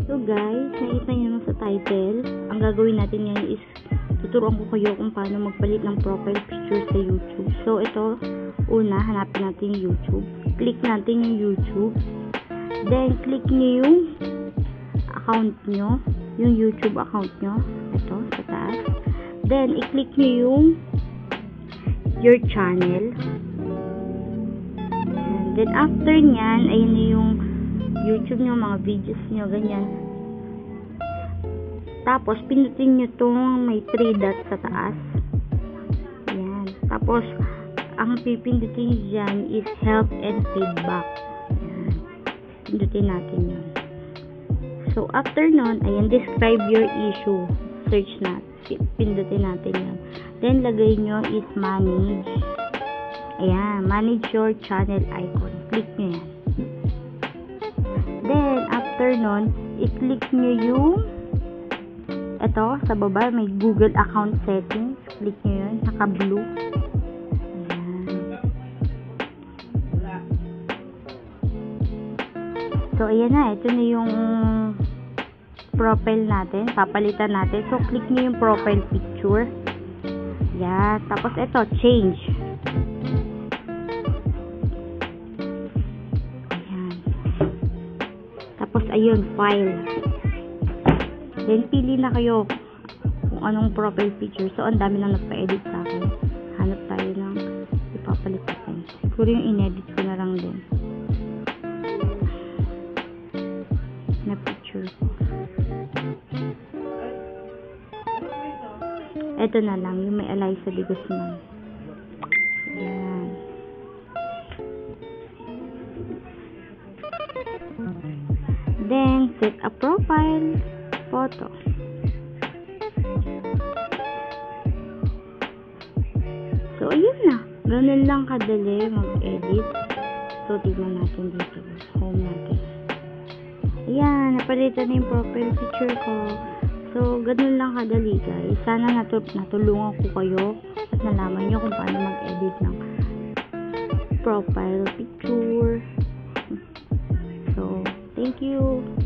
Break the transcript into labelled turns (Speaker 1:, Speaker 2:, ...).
Speaker 1: So guys, nakita niyo na sa title, ang gagawin natin ngayon is tuturuan ko kayo kung paano magpalit ng profile picture sa YouTube. So ito, una, hanapin natin yung YouTube. Click natin yung YouTube. Then, click niyo yung account nyo, yung YouTube account nyo. Ito, sa taas. Then, i-click nyo yung your channel. Then, after nyan, ayun na yung YouTube nyo, mga videos nyo, ganyan. Tapos, pinutin nyo itong may 3 dots sa taas. Ayan. Tapos, ang pipindutin nyo dyan is help and feedback. Ayan. Pindutin natin yun. So, after nun, ayan, describe your issue. Search natin. Pindutin natin yun. Then, lagay nyo is manage. Ayan, manage your channel icon. Click nyo yan. Then, after nun, i-click nyo yung ito, sa baba, may Google account settings. Click nyo yun. Naka-blue. Ayan. So, ayan na. Ito na yung profile natin. Papalitan natin. So, click nyo yung profile picture. Ayan. Tapos, ito, change. Tapos, ayun, file. Then, pili na kayo kung anong profile picture. So, ang dami nang nagpa-edit sa akin. Hanap tayo ng ipapalit natin. Siguro yung in-edit ko na lang din. Na picture ko. Ito na lang, yung may Eliza de Guzman. Ayan. Then, set a profile photo. So, ayun na. Ganun lang kadali mag-edit. So, tignan natin dito. Home natin. Ayan, napalitan na yung profile picture ko. So, ganun lang kadali guys. Sana natulungan ko kayo at nalaman nyo kung paano mag-edit ng profile picture. So, thank you.